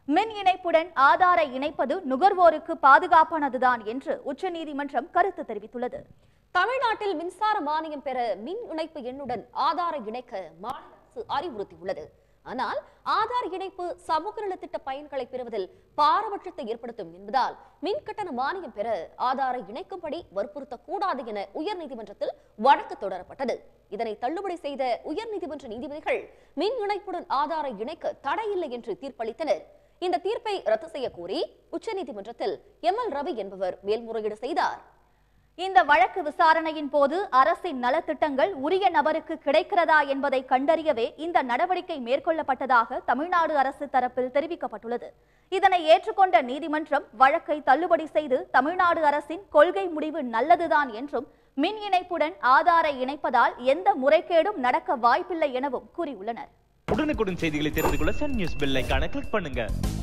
மின் இணைப்புடன் ஆதாரை இணைப்பது நுகர்வோருக்கு பாதுகாப்பானதுதான் என்று உச்சநீதிமன்றம் கருத்து தெரிவித்துள்ளது. தமிழ்நாட்டில் மின்சார மானியம் பெற மின் இணைப்பு எண்ணுடன் ஆதாரை இணைக்க மாநில அரசு அறிவுறுத்தியுள்ளது. ஆனால் ஆதார் இணைப்பு சமூக நலத்திட்ட பயன்களை பெறுவதில் பாரபட்சத்தை ஏற்படுத்தும் என்பதால் மின் கட்டண மானியம் பெற ஆதாரை இணைக்கும்படி வற்புறுத்தக்கூடாது என உயர்நீதிமன்றத்தில் வழக்கு தொடரப்பட்டது. இதனை தள்ளுபடி செய்த உயர்நீதிமன்ற நீதிபதிகள் மின் இணைப்புடன் ஆதாரை இணைக்க தடையில்லை என்று தீர்ப்பளித்தனர். இந்த தீர்ப்பை ரத்து செய்ய கோரி உச்சநீதிமன்றத்தில் ML ரவி என்பவர் மேல்முறையீடு செய்தார். இந்த வழக்கு விசாரணையின் போது அரசின் நலத்திட்டங்கள் உரிய நபருக்கு கிடைக்கிறதா என்பதை கண்டறியவே இந்த நடவடிக்கை மேற்கொள்ளப்பட்டதாக தமிழ்நாடு அரசு தரப்பில் தெரிவிக்கப்பட்டுள்ளது. இதனை ஏற்றுக்கொண்ட நீதிமன்றம் வழக்கை தள்ளுபடி செய்து தமிழ்நாடு அரசின் கொள்கை முடிவு நல்லதுதான் என்றும் மின் இணைப்புடன் ஆதாரை இணைப்பதால் எந்த முறைகேடும் நடக்க வாய்ப்பில்லை எனவும் கூறியுள்ளனர். உடனுக்குடன் செய்திகளை தெரிந்து கொள்ள சன் நியூஸ் பெல் ஐகானை கிளிக் பண்ணுங்க.